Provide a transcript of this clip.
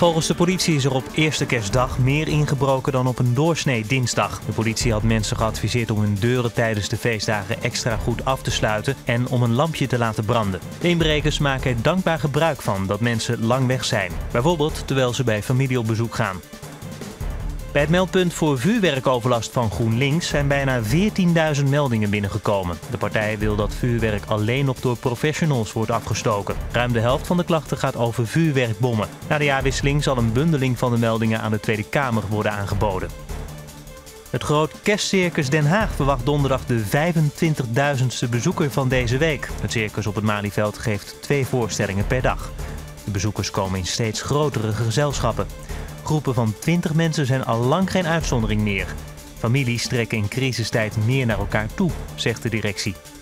Volgens de politie is er op eerste kerstdag meer ingebroken dan op een doorsnee dinsdag. De politie had mensen geadviseerd om hun deuren tijdens de feestdagen extra goed af te sluiten en om een lampje te laten branden. De inbrekers maken er dankbaar gebruik van dat mensen lang weg zijn. Bijvoorbeeld terwijl ze bij familie op bezoek gaan. Bij het meldpunt voor vuurwerkoverlast van GroenLinks zijn bijna 14.000 meldingen binnengekomen. De partij wil dat vuurwerk alleen nog door professionals wordt afgestoken. Ruim de helft van de klachten gaat over vuurwerkbommen. Na de jaarwisseling zal een bundeling van de meldingen aan de Tweede Kamer worden aangeboden. Het Groot Kerstcircus Den Haag verwacht donderdag de 25.000ste bezoeker van deze week. Het circus op het Malieveld geeft 2 voorstellingen per dag. De bezoekers komen in steeds grotere gezelschappen. Groepen van 20 mensen zijn al lang geen uitzondering meer. Families trekken in crisistijd meer naar elkaar toe, zegt de directie.